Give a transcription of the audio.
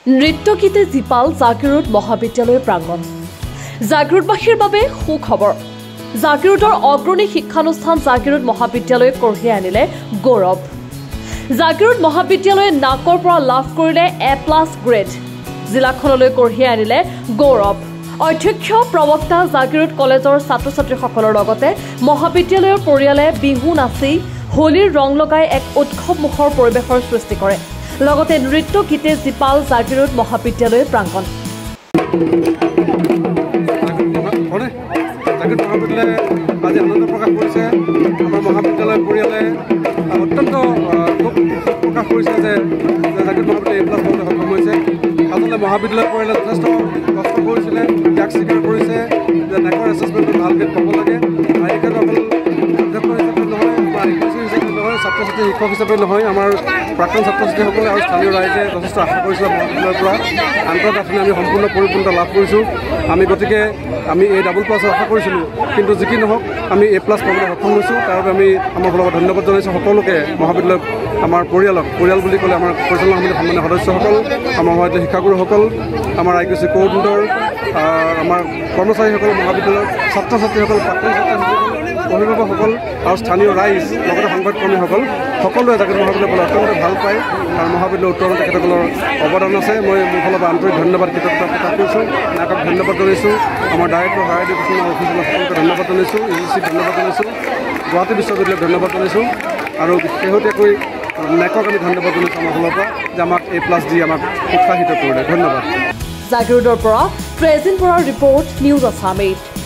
নৃত্যগীতে জীপাল জাগিৰোড মহাবিদ্যালয় প্ৰাংগণ। জাগিৰোডবাসীৰ বাবে সুখবৰ। জাগিৰোডৰ অগ্ৰণী শিক্ষানুষ্ঠান জাগিৰোড মহাবিদ্যালয়ে কঢ়িয়াই আনিলে গৌৰৱ। জাগিৰোড মহাবিদ্যালয়ে নাকৰ পৰা লাভ কৰিলে A+ গ্ৰেড। জিলাখনলৈ কঢ়িয়াই আনিলে গৌৰৱ। অধ্যক্ষ প্ৰবক্তা জাগিৰোড কলেজৰ ছাত্ৰ ছাত্ৰীসকলৰ লগতে মহাবিদ্যালয়ৰ পৰিয়ালে বিহু নাচি হোলীৰ ৰং লগাই এক উৎসৱমুখৰ পৰিৱেশৰ সৃষ্টি কৰে। লগতে নৃত্য গীতে জীপাল জাগিৰোড মহাবিদ্যালয় প্ৰাংগণ। জাগিৰোড মহাবিদ্যালয়ে আজি আনন্দ প্ৰকাশ কৰিছে। আমাৰ মহাবিদ্যালয়ৰ পৰিয়ালে অত্যন্ত প্ৰকাশ কৰিছে যে জাগিৰোড মহাবিদ্যালয় A+ পাবলৈ সক্ষম হৈছে। আচলতে মহাবিদ্যালয়ৰ পৰিয়ালে যথেষ্ট কষ্ট কৰিছিলে, ত্যাগ স্বীকাৰ কৰিছে যে নেকৰ এছেছমেণ্টত ভাল গ্ৰেড পাব লাগে। আৰু এই ক্ষেত্ৰত অকল অধ্যক্ষ হিচাপে নহয় বা হিচাপে নহয়, ছাত্ৰ ছাত্ৰী শিক্ষক হিচাপে নহয়, আমাৰ প্ৰাক্তন ছাত্ৰ ছাত্ৰীসকলে আৰু স্থানীয় ৰাইজে যথেষ্ট আশা কৰিছিলে মহাবিদ্যালয়ৰ পৰা। আন্তঃগাঁথনি আমি সম্পূৰ্ণ পৰিপূৰ্ণতা লাভ কৰিছোঁ। গতিকে আমি A++ আশা কৰিছিলোঁ, কিন্তু যি কি নহওক আমি A+ পাবলৈ সক্ষম হৈছোঁ। তাৰ বাবে আমি আমাৰ ফালৰ পৰা ধন্যবাদ জনাইছোঁ সকলোকে। মহাবিদ্যালয়ক আমাৰ পৰিয়াল বুলি ক'লে আমাৰ পৰিচালনা সমিতিৰ সন্মানীয় সদস্যসকল, আমাৰ মহাবিদ্যালয়ৰ শিক্ষাগুৰুসকল, আমাৰ IQC কোঅৰ্ডিনেটৰ, আমাৰ কৰ্মচাৰীসকল, মহাবিদ্যালয়ৰ ছাত্ৰ ছাত্ৰীসকল, প্ৰাক্তন ছাত্ৰীসকল, অভিভাৱকসকল আৰু স্থানীয় ৰাইজ, লগতে সংবাদকৰ্মীসকল সকলোৱে জাগিৰোড মহাবিদ্যালয় অত্যন্ত ভাল পায় আৰু মহাবিদ্যালয়ৰ উত্তৰণত তেখেতসকলৰ অৱদান আছে। মই মোৰ ফালৰ পৰা আন্তৰিক ধন্যবাদ কৃতজ্ঞতা প্ৰকাশ কৰিছোঁ। নাকক ধন্যবাদ জনাইছোঁ। আমাৰ ডাইৰেক্টৰ হায়াৰ এডুকেশ্যন অফিচাৰ সকলোকে ধন্যবাদ জনাইছোঁ। UGC ধন্যবাদ জনাইছোঁ। গুৱাহাটী বিশ্ববিদ্যালয়ক ধন্যবাদ জনাইছোঁ। আৰু শেহতীয়াকৈ নেকক আমি ধন্যবাদ জনাইছোঁ আমাৰ ফালৰ পৰা যে আমাক A+ দি আমাক উৎসাহিত কৰিলে। ধন্যবাদ। জাগিৰোডৰ পৰা প্ৰেজেণ্ট বৰাৰ ৰিপৰ্ট, নিউজ আছাম 8।